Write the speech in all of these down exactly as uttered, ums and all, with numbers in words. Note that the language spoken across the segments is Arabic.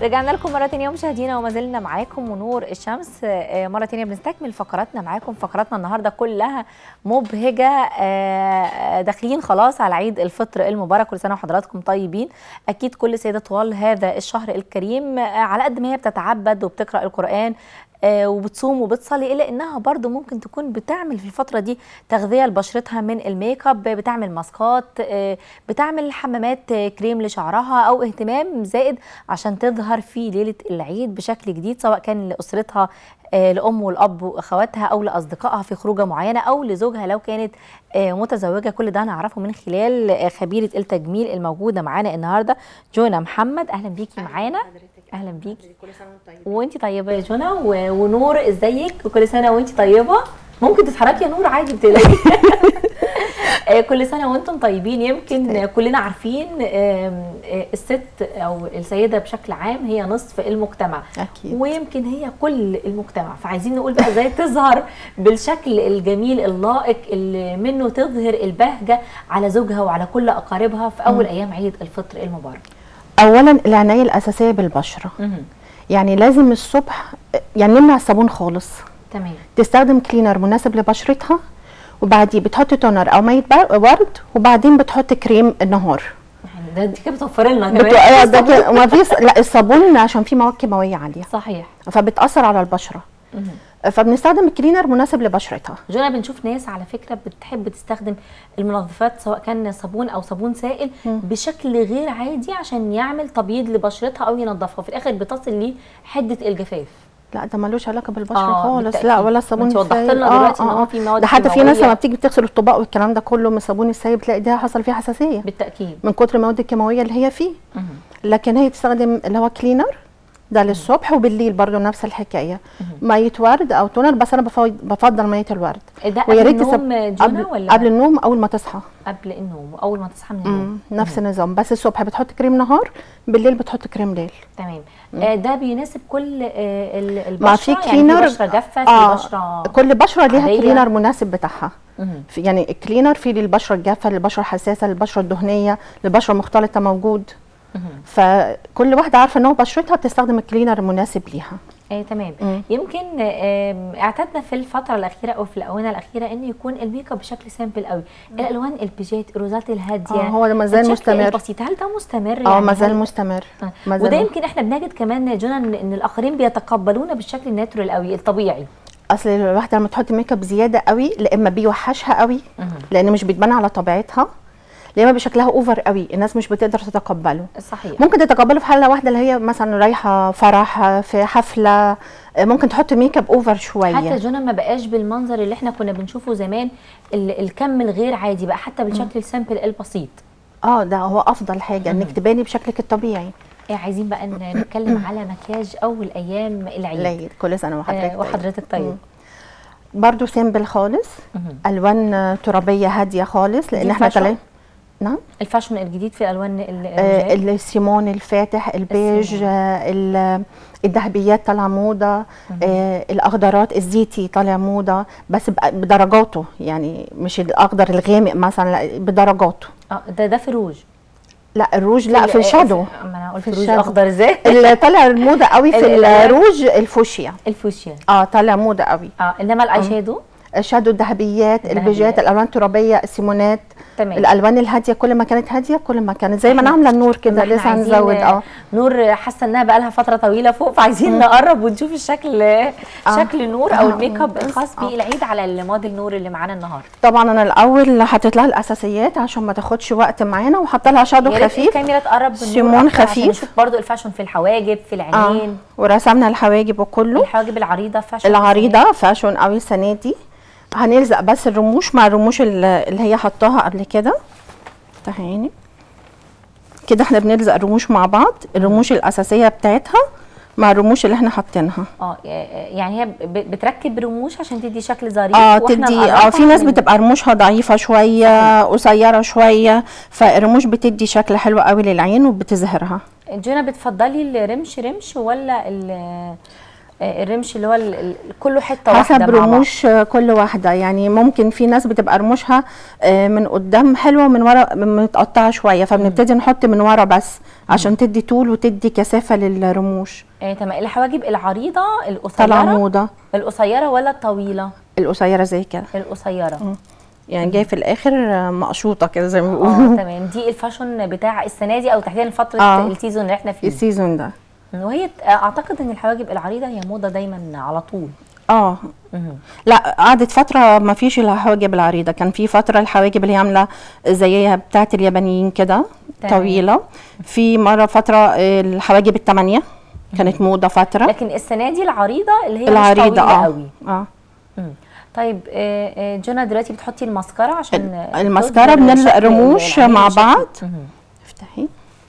رجعنا لكم مرة تانية مشاهدينا وما زلنا معاكم ونور الشمس. مرة تانية بنستكمل فقراتنا معاكم. فقراتنا النهاردة كلها مبهجة. داخلين خلاص على عيد الفطر المبارك، كل سنة وحضراتكم طيبين. أكيد كل سيدة طوال هذا الشهر الكريم على قد ما هي بتتعبد وبتقرأ القرآن وبتصوم وبتصلي، الا انها برضو ممكن تكون بتعمل في الفتره دي تغذيه لبشرتها من الميك اب، بتعمل ماسكات، بتعمل حمامات كريم لشعرها، او اهتمام زائد عشان تظهر في ليله العيد بشكل جديد، سواء كان لاسرتها لام والاب واخواتها، او لاصدقائها في خروجه معينه، او لزوجها لو كانت متزوجه. كل ده هنعرفه من خلال خبيره التجميل الموجوده معانا النهارده جونا محمد. اهلا بيكي معانا. اهلا بيكي. كل سنه وانت طيبه. وانت طيبه يا جونا. ونور ازيك؟ وكل سنه وانت طيبه. ممكن تتحركي يا نور عادي بتلاقي. كل سنه وانتم طيبين. يمكن كلنا عارفين الست او السيده بشكل عام هي نصف المجتمع اكيد، ويمكن هي كل المجتمع. فعايزين نقول بقى ازاي تظهر بالشكل الجميل اللائق اللي منه تظهر البهجه على زوجها وعلى كل اقاربها في اول م. ايام عيد الفطر المبارك. اولا العنايه الاساسيه بالبشره. م. يعني لازم الصبح يعني نمنع الصابون خالص. تمام. تستخدم كلينر مناسب لبشرتها، وبعديه بتحط تونر او ميه ورد، وبعدين بتحط كريم النهار. يعني ده انت كده بتوفر لنا كمان. بتو... ده ما فيش. لا الصابون عشان فيه مواد كيماويه عاليه. صحيح. فبتاثر على البشره. مم. فبنستخدم الكلينر مناسب لبشرتها. جونا بنشوف ناس على فكره بتحب تستخدم المنظفات سواء كان صابون او صابون سائل مم. بشكل غير عادي عشان يعمل تبييض لبشرتها او ينظفها، في الاخر بتصل لحده الجفاف. لا ده ملوش علاقه بالبشره آه خالص. بالتأكيد. لا ولا الصابون السائل. انت وضحت لنا دلوقتي آه ان هو في مواد ده حتى في ناس لما بتيجي بتغسل الطباق والكلام ده كله من الصابون السائل بتلاقي ده حصل فيه حساسيه بالتاكيد من كتر المواد الكيماويه اللي هي فيه. مم. لكن هي تستخدم اللي هو كلينر ده للصبح، وبالليل برضه نفس الحكايه، ميه ورد او تونر، بس انا بفضل ميه الورد. ده قبل النوم جونا ولا قبل النوم؟ اول ما تصحى. قبل النوم اول ما تصحى من النوم. نفس النظام، بس الصبح بتحط كريم نهار، بالليل بتحط كريم ليل. تمام. آه ده بيناسب كل آه البشره؟ ما في كلينر يعني في بشره جافه، آه في بشره كل بشره ليها كلينر مناسب بتاعها. في يعني الكلينر في للبشره الجافه، للبشره الحساسه، للبشره الدهنيه، للبشره المختلطه موجود. فكل واحده عارفه ان هو بشرتها بتستخدم الكلينر المناسب ليها. ايه تمام. مم. يمكن اعتدنا في الفتره الاخيره او في الاونه الاخيره ان يكون الميك اب بشكل سامبل قوي، مم. الالوان البيجات، الروزات الهاديه. اه هو ما زال مستمر. بسيط. هل ده مستمر؟ اه يعني ما زال مستمر. آه. وده يمكن احنا بنجد كمان جونا ان الاخرين بيتقبلونا بالشكل الناتورال قوي الطبيعي. اصل الواحده لما تحط ميك اب زياده قوي، لا اما بيوحشها قوي لان مش بتبان على طبيعتها، لما بشكلها اوفر قوي الناس مش بتقدر تتقبله. صحيح. ممكن تتقبله في حاله واحده اللي هي مثلا رايحه فرح، في حفله، ممكن تحط ميك اب اوفر شويه. حتى جونا ما بقاش بالمنظر اللي احنا كنا بنشوفه زمان، الكم الغير عادي بقى حتى بالشكل السامبل البسيط. اه ده هو افضل حاجه انك تباني بشكلك الطبيعي. إيه عايزين بقى نتكلم على مكياج اول ايام العيد. العيد كل سنه وحضرتك آه وحضرتك طيب. طيب. برضو سامبل خالص، الوان ترابيه هاديه خالص، لان احنا طالعين. نعم. الفاشون الجديد في الوان آه السيمون الفاتح، البيج، آه الذهبيات طالعه موضه، آه الاخضرات، الزيتي طالع موضه، بس بدرجاته، يعني مش الاخضر الغامق مثلا، لا بدرجاته. اه ده ده في روج. لا الروج لا في الشادو. ما انا قلت الروج اخضر ازاي؟ اللي طالع الموضه قوي في الروج الفوشيا. الفوشيا اه طالع موضه قوي. اه انما الاي شادو؟ الشادو الذهبيات، البيجات، الالوان الترابيه، السيمونات. تمام. الالوان الهاديه كل ما كانت هاديه كل ما كانت زي ما انا عامله النور كده لسه هنزود. اه نور حاسه انها بقى لها فتره طويله فوق، فعايزين نقرب ونشوف الشكل آه. شكل نور او الميك اب الخاص بيه العيد على الموديل نور اللي معانا النهارده. طبعا انا الاول حطيت لها الاساسيات عشان ما تاخدش وقت معانا، وحاطه لها شادو خفيف، الكاميرا تقرب سيمون خفيف، نشوف برده الفاشون في الحواجب في العينين. آه. ورسمنا الحواجب وكله. الحواجب العريضه فاشون، العريضه فاشون قوي السنه دي. هنلزق بس الرموش مع الرموش اللي هي حطاها قبل كده. تعالي كده احنا بنلزق الرموش مع بعض، الرموش الاساسيه بتاعتها مع الرموش اللي احنا حاطينها. اه يعني هي بتركب رموش عشان تدي شكل ظريف. اه تدي اه في ناس بتبقى رموشها ضعيفه شويه، قصيره شويه، فالرموش بتدي شكل حلو قوي للعين وبتظهرها. جونا بتفضلي الرمش رمش ولا آه، الرمش اللي هو ال- ال- كله حته واحده حسب مع بعض. رموش كل واحده، يعني ممكن في ناس بتبقى رموشها آه، من قدام حلوه ومن ورا متقطعه شويه، فبنبتدي نحط من ورا بس عشان تدي طول وتدي كثافه للرموش. آه، تمام. الحواجب العريضه طالعه القصيره، موضه. القصيره ولا الطويله؟ القصيره زي كده، القصيره. يعني جايه في الاخر آه، مقشوطه كده زي ما اه بيقولوا. تمام. دي الفاشون بتاع السنه دي او تحديدا فتره آه. السيزون اللي احنا فيه. السيزون ده. وهي اعتقد ان الحواجب العريضه هي موضه دايما على طول. اه مهم. لا، قعدت فتره ما فيش الحواجب العريضه، كان في فتره الحواجب اللي هي عامله زيها بتاعت اليابانيين كده تمام. طويله. في مره فتره آه، الحواجب الثمانيه كانت موضه فتره. لكن السنه دي العريضه اللي هي مش العريضه طويله اه قوي. اه مم. طيب آه، آه، جنى دلوقتي بتحطي الماسكارا عشان آه، الماسكارا تظهر بنلزق شكل رموش العينين مع بشكل- بعض. مهم. افتحي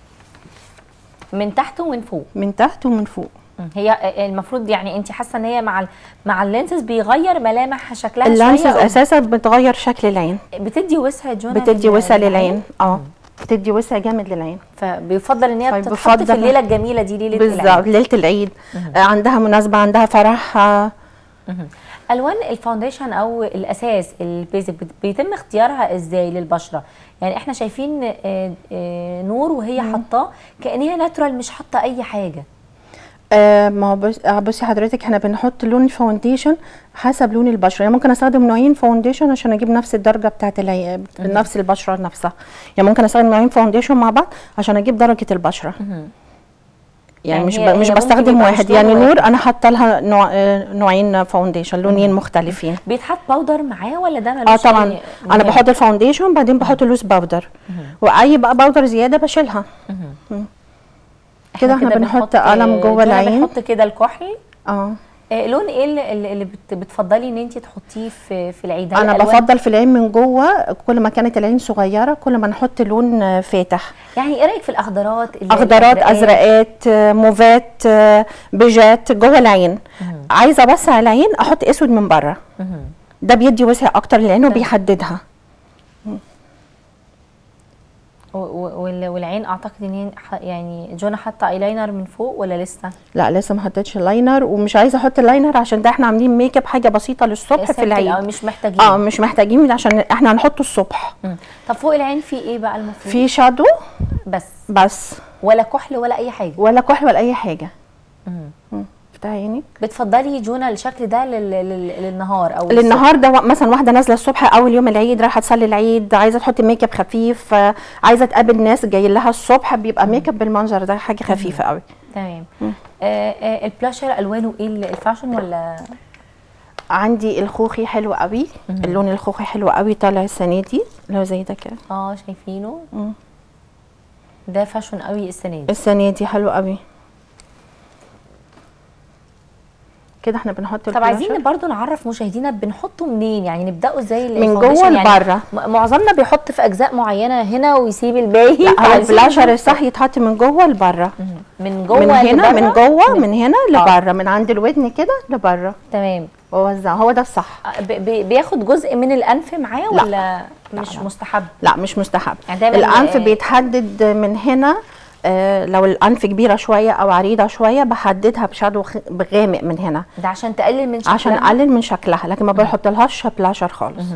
من تحت ومن فوق. من تحت ومن فوق. مم. هي آه، المفروض يعني انت حاسه ان هي مع ال- مع اللينسز بيغير ملامح شكلها اللانسز شويه أو اساسا بتغير شكل العين، بتدي وسع يا جنى بتدي لل- وسع للعين. اه بتدي وسع جامد للعين. فبيفضل ان هي طيب تتحط بفضل- في الليله الجميله دي، ليله بالظبط العيد. ليله العيد آه، عندها مناسبه، عندها فرح. آه، مهم. الوان الفاونديشن او الاساس البيزك بت- بيتم اختيارها ازاي للبشره؟ يعني احنا شايفين آه، آه، نور وهي حاطاه كأن هي ناتورال، مش حاطه اي حاجه. آه ما هو بص- آه، بصي حضرتك، احنا بنحط لون الفاونديشن حسب لون البشره، يعني ممكن استخدم نوعين فاونديشن عشان اجيب نفس الدرجه بتاعت العي... نفس البشره نفسها، يعني ممكن استخدم نوعين فاونديشن مع بعض عشان اجيب درجه البشره. مهم. يعني, يعني مش هي- ب... مش هي ممكن بستخدم يبقى واحد، مش لون يعني واحد. نور انا حاطه لها نوع... آه، نوعين فاونديشن، لونين مختلفين. بيتحط باودر معاه ولا ده ملوش اه طبعا، أي انا مهم؟ بحط الفاونديشن بعدين بحط اللوز باودر، واي بقى باودر زياده بشيلها. كده احنا بنحط قلم جوه جنى العين. بنحط كده الكحل. اه آه، لون ايه اللي, اللي اللي بت- بتفضلي ان انت تحطيه في في العيد؟ هل انا الألوان؟ بفضل في العين من جوه، كل ما كانت العين صغيره كل ما نحط لون آه، فاتح. يعني ايه رايك في الاخضرات اللي- اخضرات، الأزرقات؟ ازرقات، آه، موفات، آه، بيجات جوه العين. عايزه اوسع العين احط اسود من بره، مهم. ده بيدي وسع اكتر للعين وبيحددها. و- و- وال- والعين اعتقد ان هي ح- يعني جونا حاطه ايلاينر من فوق ولا لسه؟ لا لسه ما حطيتش لاينر، ومش عايزه احط اللاينر عشان ده احنا عاملين ميك اب حاجه بسيطه للصبح في سيمبل العيد. أو مش محتاجين. اه مش محتاجين عشان احنا هنحطه الصبح. مم. طب فوق العين في ايه بقى المفروض؟ في شادو بس بس، ولا كحل ولا اي حاجه؟ ولا كحل ولا اي حاجه. مم. مم. افتحي عينك. بتفضلي جونا الشكل ده لل... لل... للنهار او للنهار ده مثلا واحده نازله الصبح اول يوم العيد رايحه تصلي العيد، عايزه تحط ميك اب خفيف، آه، عايزه تقابل ناس جاي لها الصبح، بيبقى ميك اب بالمنظر ده حاجه خفيفه قوي. تمام. آه آه البلاشر الوانه ايه ال- الفاشن ولا؟ عندي الخوخي حلو قوي، اللون الخوخي حلو قوي طالع السنه دي اللي هو زي ده كده. اه شايفينه مم. ده فاشن قوي السنه دي. السنه دي حلو قوي. كده احنا بنحط طب عايزين البلاشر برضو نعرف مشاهدينا بنحطه منين، يعني نبداه ازاي من الفاونديشن؟ جوه يعني لبره. م- معظمنا بيحط في اجزاء معينه هنا ويسيب الباقي. لا هو فعايزين البلاشر نشوف الصح يتحط من جوه لبره، من جوه من هنا لبره؟ من جوه من هنا آه. لبره، من عند الودن كده لبره، تمام. ووزع، هو ده الصح. آه، ب- ب- بياخد جزء من الانف معاه لا. ولا مش لا. مستحب؟ لا مش مستحب. يعني دايماً الانف آه، بيتحدد من هنا، آه لو الانف كبيره شويه او عريضه شويه بحددها بشادو خ- غامق من هنا ده عشان تقلل من شكلها؟ عشان اقلل من شكلها، لكن ما بحطلهاش بلاشر خالص.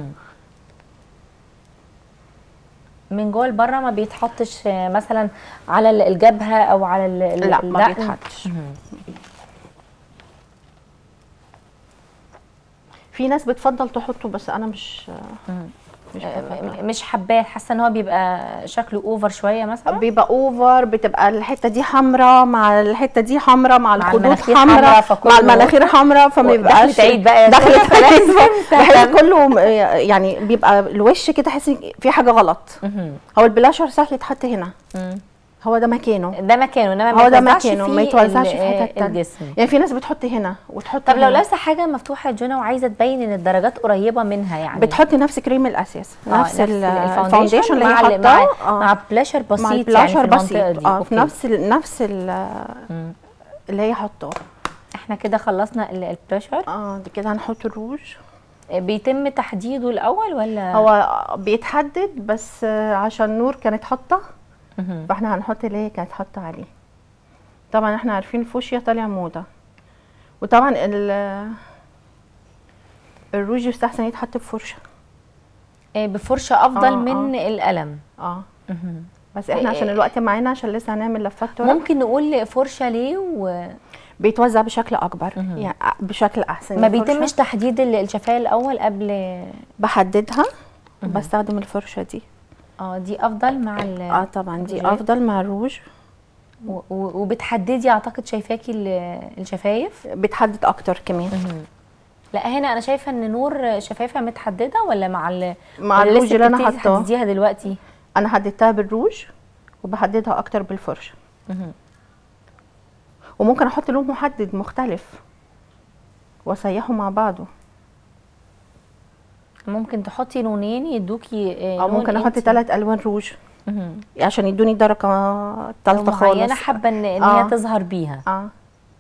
من جوه لبره ما بيتحطش آه، مثلا على ال- الجبهه او على ال- ال- لا ما الدقن؟ بيتحطش. في ناس بتفضل تحطه بس انا مش مش بفضل. م- مش حباه، حاسه ان هو بيبقى شكله اوفر شويه مثلا. بيبقى اوفر، بتبقى الحته دي حمراء مع الحته دي حمراء مع الخدود المناخير حمراء حمراء، فكله- مع المناخير حمراء، فما بيبقاش دخلة عيد بقى يا دخلة جماعة، عيد فلازم بحس كله م- يعني بيبقى الوش كده تحسي في حاجه غلط. هو البلاشر صح يتحط هنا، مم. هو ده مكانه، ده مكانه انما ما هو ده يتوزعش مكانه، فيه ما يتوزعش ال- في حته تانية. الجسم. يعني في ناس بتحط هنا وتحط طب لو هنا. لابسه حاجه مفتوحه يا جنى وعايزه تبين ان الدرجات قريبه منها، يعني بتحطي نفس كريم الاساس، آه، نفس ال- الفاونديشن الفاونديشن اللي هي مع ال- حاطاه مع, آه. مع بلاشر بسيط، مع يعني البلاشر في المنطقة بسيط دي. اه أوكي. في نفس ال نفس ال اللي هي حطاه. احنا كده خلصنا ال- البلاشر. اه دي كده هنحط الروج. بيتم تحديده الاول ولا؟ هو بيتحدد بس آه، عشان نور كانت حاطه، مهم. فاحنا هنحط اللي هي كانت حاطه عليه. طبعا احنا عارفين الفوشيا طالع موضه، وطبعا ال- الروج يستحسن يتحط بفرشه. آه، بفرشه افضل آه، من القلم. اه مهم. بس احنا عشان إيه، الوقت معانا، عشان لسه هنعمل لفات طرق، ممكن نقول فرشه ليه وما بيتوزع بشكل اكبر، مهم. يعني بشكل احسن. الفرشة بيتمش تحديد ال- الشفايه الاول قبل؟ بحددها مهم. وبستخدم الفرشه دي. اه دي افضل مع ال اه طبعا دي الروجات؟ افضل مع الروج. و- و- وبتحددي اعتقد شايفاكي ال- الشفايف. بتحدد اكتر كمان. مهم. لا هنا انا شايفه ان نور شفايفها متحدده، ولا مع ال مع ولا الروج لسه اللي انا بتبتدي حاطاه، تحدديها دلوقتي؟ انا حددتها بالروج وبحددها اكتر بالفرشه. مهم. وممكن احط لون محدد مختلف واسيحه مع بعضه، ممكن تحطي لونين يدوكي آه، او لون ممكن احط انتي- ثلاث الوان روج مهم. عشان يدوني درجه لو ثالثه معينه خالص. حابه ان ان آه. هي تظهر بيها. اه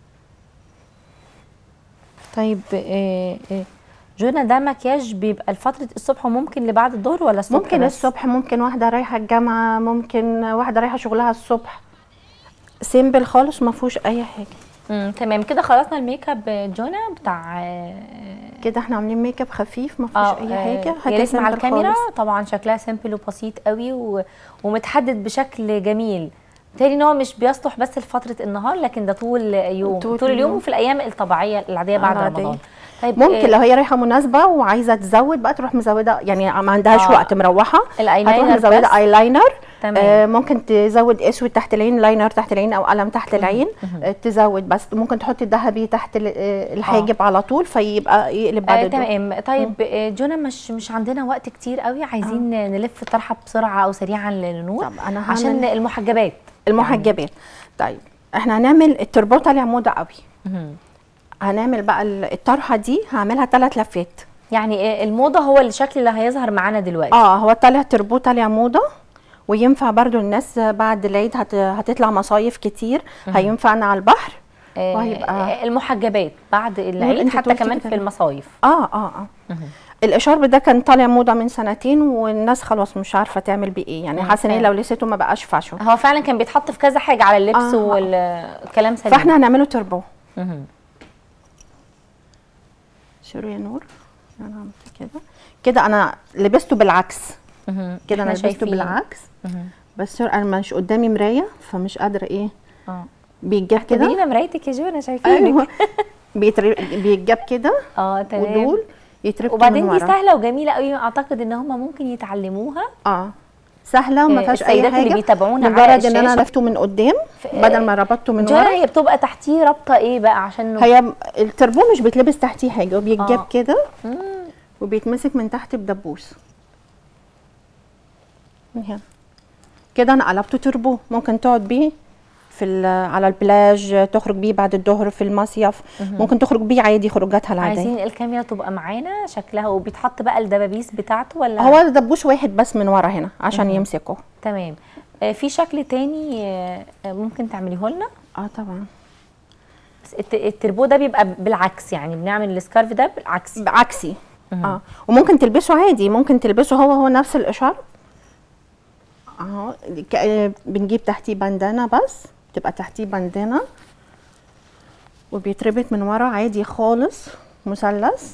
طيب آه، آه، جونا ده مكياج بيبقى لفتره الصبح وممكن لبعد الظهر ولا الصبح ممكن بس؟ الصبح، ممكن واحده رايحه الجامعه، ممكن واحده رايحه شغلها الصبح، سيمبل خالص ما فيهوش اي حاجه. امم تمام كده خلصنا الميك اب جونا بتاع آه، كده احنا عاملين ميك اب خفيف ما فيهوش اه اي آه، حاجه، يا حاجه ريت مع سيمبل الكاميرا. خالص. طبعا شكلها سيمبل وبسيط قوي و... ومتحدد بشكل جميل. بالتالي ان هو مش بيصلح بس لفتره النهار، لكن ده طول يوم، طول طول اليوم اليوم. وفي الايام الطبيعيه العاديه بعد العادية. رمضان. طيب ممكن آه، لو هي رايحه مناسبه وعايزه تزود بقى تروح مزوده، يعني ما عندهاش آه، وقت مروحه الايلاينر هتروح مزوده بس؟ ايلاينر. تمام. آه ممكن تزود اسود تحت العين، لاينر تحت العين او قلم تحت العين. آه تزود، بس ممكن تحطي الذهبي تحت ال- آه، الحاجب على طول فيبقى يقلب بعد آه الظهر. تمام. طيب آه، جونا مش مش عندنا وقت كتير قوي، عايزين آه. نلف الطرحه بسرعه او سريعا للنور. طب أنا هعمل عشان المحجبات. المحجبات. طيب احنا هنعمل التربوطه اللي عموده قوي. مهم. هنعمل بقى ال- الطرحه دي هعملها ثلاث لفات. يعني آه، الموضه هو الشكل اللي هيظهر معانا دلوقتي. اه هو طالع تربوطه اللي عموده، وينفع برضو الناس بعد العيد هت... هتطلع مصايف كتير، هينفعنا على البحر آه، وهيبقى المحجبات بعد العيد انت حتى قلتي كمان كده. في المصايف. اه اه اه الاشارب ده كان طالع موضه من سنتين والناس خلاص مش عارفه تعمل بيه ايه، يعني مم، حاسه ان هي فعلا. لو لسيته ما بقاش فاشن. هو فعلا كان بيتحط في كذا حاجه على اللبس آه. والكلام سليم. فاحنا هنعمله تربو. مهم. شيروا يا نور. انا عملت كده كده انا لبسته بالعكس. مهم. كده انا إحنا لبسته شايفين. بالعكس، مهم. بس انا مش قدامي مرايه فمش قادره ايه. اه بيتجاب كده. كده مرايتك يا جونا شايفينك. ايوه بيتر... بيتجاب كده اه تمام. ودول يتربطوا وبعدين من دي ورا. سهله وجميله قوي، اعتقد ان هم ممكن يتعلموها. اه سهله وما آه، فيهاش اي السيدات حاجه، اللي بيتابعونا على مجرد ان انا الشاشة. لفته من قدام ف- بدل ما ربطته من جونا ورا. هي بتبقى تحتيه رابطه ايه بقى عشان نب- هي التربو مش بيتلبس تحتيه حاجه، وبيتجاب آه. كده مم. وبيتمسك من تحت بدبوس من هنا كده. انا قلبته تربو، ممكن تقعد بيه في ال- على البلاج، تخرج بيه بعد الظهر في المصيف، ممكن تخرج بيه عادي خروجاتها العاديه. عايزين الكاميرا تبقى معانا شكلها، وبيتحط بقى الدبابيس بتاعته ولا؟ هو دبوس واحد بس من ورا هنا عشان يمسكه. تمام. آه، في شكل تاني آه، آه، ممكن تعمليه لنا؟ اه طبعا بس الت- التربو ده بيبقى بالعكس، يعني بنعمل السكارف ده بالعكس. عكسي. اه وممكن تلبسه عادي، ممكن تلبسه هو هو نفس الاشارب اهو. ك- بنجيب تحتيه بندانه، بس تبقى تحتيه بندانه وبيتربط من ورا عادي خالص مثلث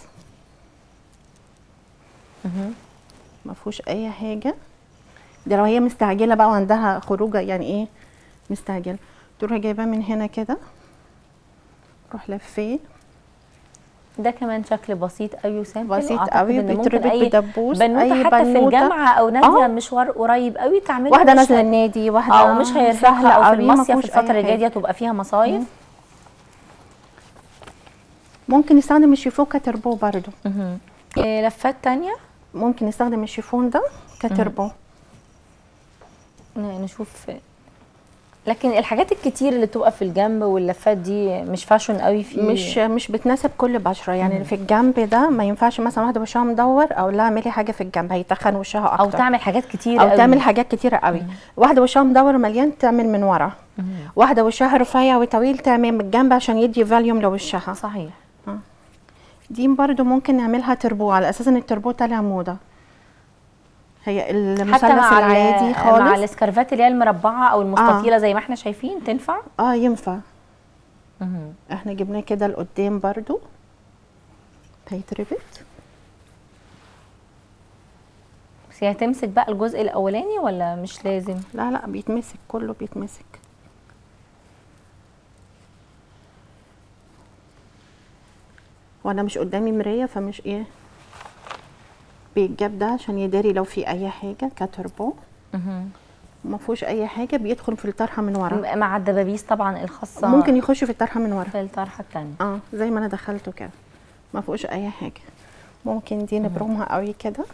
ما فيهوش اي حاجه. دي لو هي مستعجله بقى وعندها خروجه، يعني ايه مستعجله، تروح جايباه من هنا كده، روح لفيه. ده كمان شكل بسيط قوي وسامبل، بسيط وأعتقد قوي، إن ممكن بيتربط اي بدبوس، بنوته أي حتى في بنوتة. الجامعه او نازله آه. مشوار قريب قوي تعمله. واحده مش نازله هي- النادي، واحده اه ومش هيرهقها، سهله او في قوي، ما المصيف فيهوش الفتره أي اللي جايه حاجة. دي هتبقى فيها مصايف. ممكن نستخدم الشيفون كتربو برضو. مهم. إيه لفات تانية ممكن نستخدم الشيفون ده كتربو. ن- نشوف. لكن الحاجات الكتير اللي بتبقى في الجنب واللفات دي مش فاشون قوي فيه. مش مش بتناسب كل بشره، يعني اللي في الجنب ده ما ينفعش مثلا واحده وشها مدور او لا اعملي حاجه في الجنب هيتخن وشها اكتر، او تعمل حاجات كتير او قوي. تعمل حاجات كتيره قوي. واحده وشها مدور مليان تعمل من ورا، واحده وشها رفيع وطويل تعمل من الجنب عشان يدي فاليوم لوشها. صحيح. دي برضو ممكن نعملها تربو على اساس ان التربو طالع موضه. هي المثلث حتى مع العادي ال- خالص. مع الاسكرفات اللي هي المربعه او المستطيله، آه. زي ما احنا شايفين تنفع. اه ينفع. مهم. احنا جبناه كده لقدام برضو هيتربط. بس هي هتمسك بقى الجزء الاولاني ولا مش لازم؟ لا لا بيتمسك، كله بيتمسك. وانا مش قدامي مرايه فمش ايه بيتجاب ده عشان يداري لو في اي حاجه كتربو. مهم. ما فيهوش اي حاجه، بيدخل في الطرحه من ورا. م- مع الدبابيس طبعا الخاصه ممكن يخش في الطرحه من ورا. في الطرحه الثانيه. اه زي ما انا دخلته كده، ما فيهوش اي حاجه. ممكن دي نبرمها قوي كده.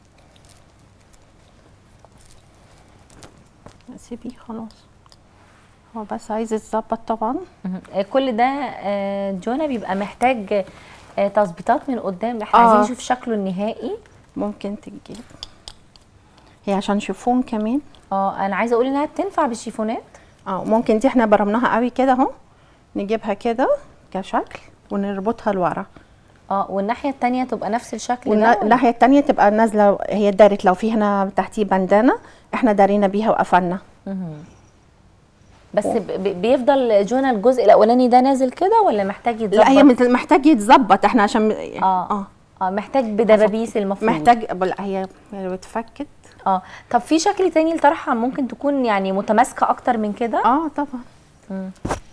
سيبيه خلاص، هو بس عايز يتظبط طبعا. كل ده آه، جونا بيبقى محتاج آه، تظبيطات من قدام، احنا آه. عايزين نشوف شكله النهائي. ممكن تجيب هي عشان شيفون كمان. اه انا عايزه اقول انها تنفع بالشيفونات. اه ممكن دي احنا برمناها قوي كده اهو، نجيبها كده كشكل ونربطها لورا. اه والناحيه الثانيه تبقى نفس الشكل ده ولا؟ والناحيه الثانيه تبقى نازله، هي دارت لو في هنا تحتيه بندانه احنا دارينا بيها وقفلنا. مهم. بس ب- ب- بيفضل جونا الجزء الاولاني ده نازل كده ولا محتاج يتظبط؟ لا هي مت- محتاج يتظبط احنا عشان اه اه, آه محتاج بدبابيس المفروض. محتاج بل- هي هي اتفكت. اه طب في شكل تاني لطرحه ممكن تكون يعني متماسكه اكتر من كده؟ اه طبعا. مم.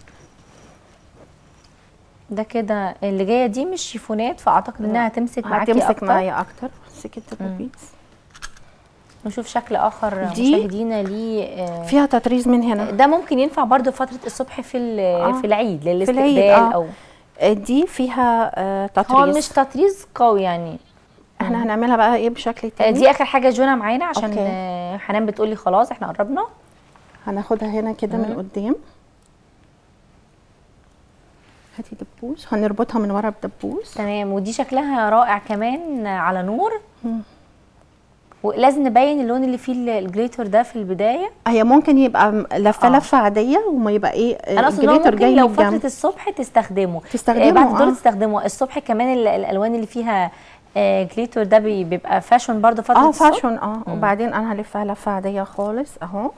ده كده اللي جايه دي مش شيفونات، فاعتقد انها هتمسك معاكي هتمسك اكتر. معايا اكتر. مسكت الدبابيس. نشوف شكل اخر دي مشاهدينا ليه. آه فيها تطريز من هنا. ده ممكن ينفع برضو فتره الصبح في آه. في العيد في للاستقبال العيد او اه. دي فيها آه تطريز. هو مش تطريز قوي يعني. احنا هنعملها بقى ايه بشكل آه تاني. دي اخر حاجه جونا معانا عشان أوكي. آه حنان بتقولي خلاص احنا قربنا. هناخدها هنا كده من قدام. هاتي دبوس، هنربطها من ورا بدبوس. تمام. ودي شكلها رائع كمان على نور. مم. ولازم نبين اللون اللي فيه ال- الجليتر ده في البدايه. هي ممكن يبقى م- لفه آه. لفه عاديه وما يبقى ايه انا اقصد إن هو الجليتر ممكن جاي لو من فتره الجنب. الصبح تستخدمه تستخدمه، آه، بعد الظهر آه. تستخدمه الصبح كمان. ال- الالوان اللي فيها آه جليتر ده بي- بيبقى فاشون برضو فتره اه الصبح. فاشون اه. وبعدين انا هلفها لفه عاديه خالص اهو.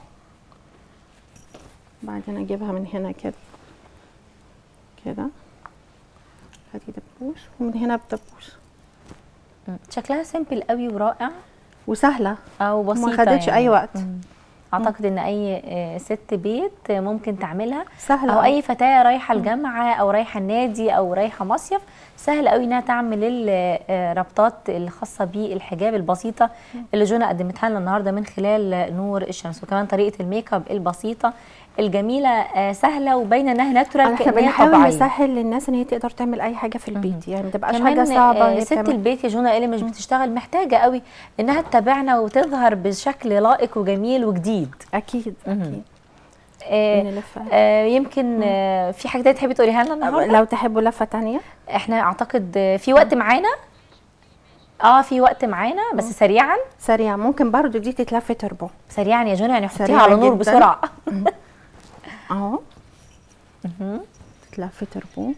بعدين اجيبها من هنا كده كده. هاتي دبوس ومن هنا بدبوس. مم. شكلها سيمبل قوي ورائع وسهله او بسيطه وما خدتش يعني. اي وقت. مم. اعتقد ان اي آه، ست بيت آه، ممكن تعملها، سهله او أوي. اي فتاه رايحه الجامعه او رايحه النادي او رايحه مصيف، سهل قوي انها تعمل الربطات الخاصه بالحجاب البسيطه اللي جونا قدمتها لنا النهارده من خلال نور الشمس. وكمان طريقه الميك اب البسيطه الجميله آه، سهله وباينه انها ناتورال احنا كانها بنحاول طبيعيه. نسهل للناس ان هي تقدر تعمل اي حاجه في البيت، يعني ما تبقاش كمان حاجه صعبه. آه، هي ست بتعمل- البيت يا جونا اللي مش بتشتغل محتاجه قوي انها تتابعنا وتظهر بشكل لائق وجميل وجديد. اكيد اكيد. آه نلفها. آه يمكن آه في حاجه تانية تحبي تقوليها لنا النهارده؟ لو تحبوا لفه تانية. احنا اعتقد آه، في وقت معانا. اه في وقت معانا بس سريعا سريع ممكن برضو دي تتلف تربو. سريعا يا جونا يعني حطيها سريعة على نور جداً. بسرعه. اهو تتلف تربو.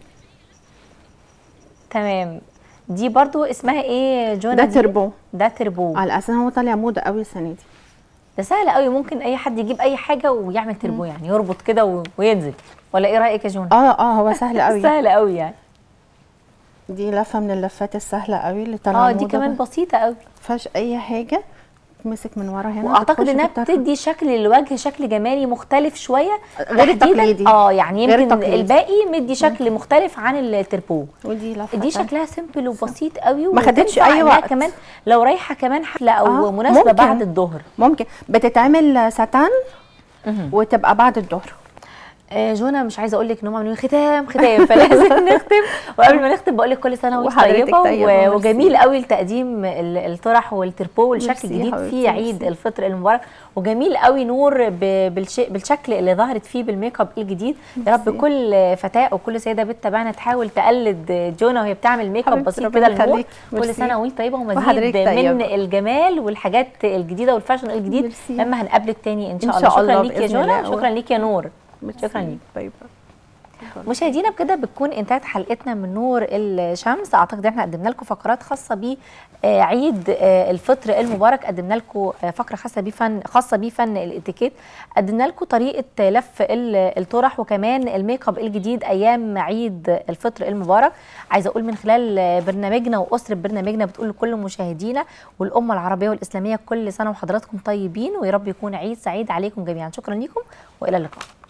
تمام. دي برضو اسمها ايه جونا؟ ده دي؟ تربو. ده تربو. على اساس هو طالع موضه قوي السنه دي. ده سهل قوي، ممكن اي حد يجيب اي حاجه ويعمل تربو يعني يربط كده و- وينزل، ولا ايه رايك يا جونا؟ اه اه هو سهل قوي. سهل قوي يعني. دي لفه من اللفات السهله قوي اللي طالعه اه دي موضة. كمان بسيطه قوي، فيهاش اي حاجه، تمسك من ورا هنا. واعتقد بتخش انها في الطرحة. بتدي شكل للوجه، شكل جمالي مختلف شويه غير تحديداً. التقليدي. اه يعني غير يمكن التقليدي. الباقي مدي شكل مختلف عن التربو. ودي لفه دي تانية. شكلها سيمبل وبسيط قوي، ما خدتش وتنفع أي إنها وقت. كمان لو رايحه كمان حفله او آه، مناسبه ممكن. بعد الظهر. ممكن بتتعمل ستان وتبقى بعد الظهر. آه، جونا مش عايزه اقول لك ان هم عاملين ختام ختام فلازم نختم. وقبل ما نختم بقول لك كل سنه وانت وحضرتك طيبه، طيبة، و- ميرسي. وجميل قوي التقديم ال- الطرح والتربو والشكل ميرسي يا الجديد حبيبتي، في عيد ميرسي. الفطر المبارك، وجميل قوي نور ب- بالش- بالشكل اللي ظهرت فيه بالميك اب الجديد. يا رب ميرسي. كل فتاه وكل سيده بتتابعنا تحاول تقلد جونا وهي بتعمل ميك اب حبيبتي، بسيط ربنا كده للنور. يخليك. كل ميرسي. سنه وانت طيبه، ومزيد وحضرتك طيبة. من الجمال والحاجات الجديده والفاشن الجديد ميرسي. لما هنقابلك تاني ان شاء إن الله. شاء شكرا الله ليك يا بإذن جونا، الله. شكرا ليك يا نور. ميرسي. شكرا ليك. باي باي. مشاهدينا بكده بتكون انتهت حلقتنا من نور الشمس. اعتقد احنا قدمنا لكم فقرات خاصه بعيد الفطر المبارك، قدمنا لكم فقره خاصه بفن خاصه بفن الاتيكيت، قدمنا لكم طريقه لف الطرح وكمان الميك اب الجديد ايام عيد الفطر المبارك. عايزه اقول من خلال برنامجنا واسره برنامجنا بتقول لكل مشاهدينا والامه العربيه والاسلاميه كل سنه وحضراتكم طيبين، ويا رب يكون عيد سعيد عليكم جميعا. شكرا لكم والى اللقاء.